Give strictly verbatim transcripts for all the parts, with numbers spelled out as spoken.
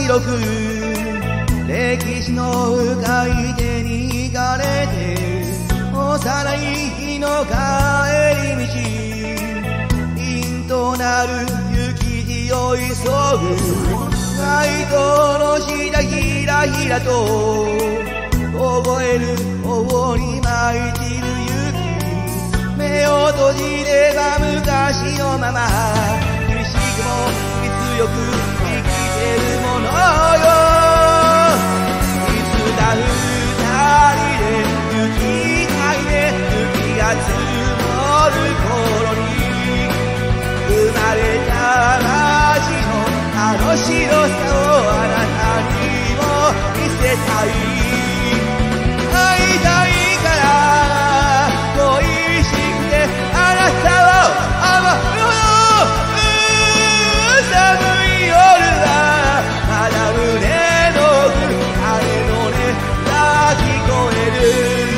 白く歴史の深い手に行かれて幼い日の帰り道凛となる雪地を急ぐ街灯の下ひらひらと凍える頬に舞い散る雪目を閉じれば昔のまま厳しくも必要く生きてるものよいつだ二人で雪海で雪が積もる頃に生まれた街のあの白さをあなたにも見せたい会いたいから恋しくてあなたを思うよ寒い夜はまだ胸の奥雨の音が聞こえる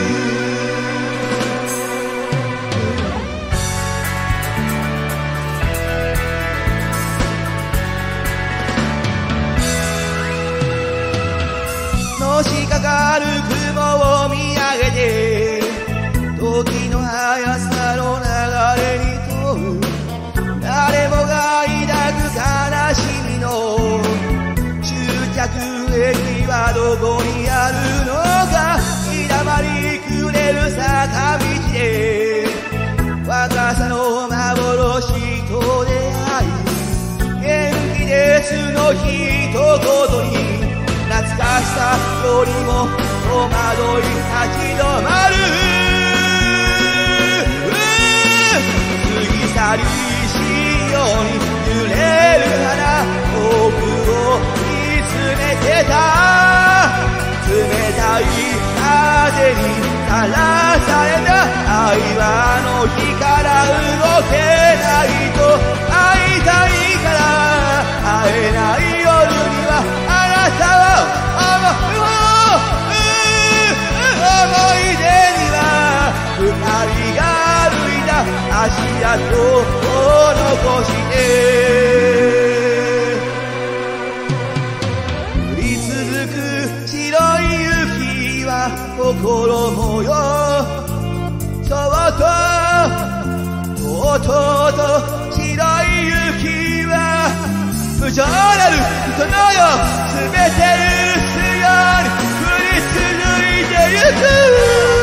のしかかる雲を見上げて時の速さの流れに問う誰もが抱く悲しみの終着駅はどこにあるのか日だまりくれる坂道で若さの幻と出会い元気ですの一言に懐かしさよりも戸惑い立ち止まる過ぎ去りしいように揺れる花僕を見つめてた冷たい風にさらされた愛はあの日から動けないと会いたいから会えない夜にはあなたを思い出には二人が歩いた足跡を残して降り続く白い雪は心もよそっととうとうと白い雪は無情なるこの世すべて許すように降り続いてゆく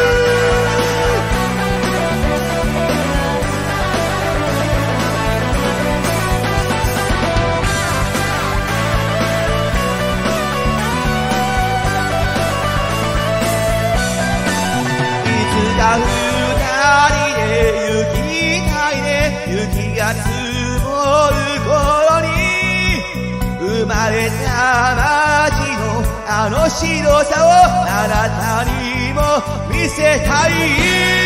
いつか二人で雪海で雪が積もる頃に生まれた街のあの白さをあなたにも見せたい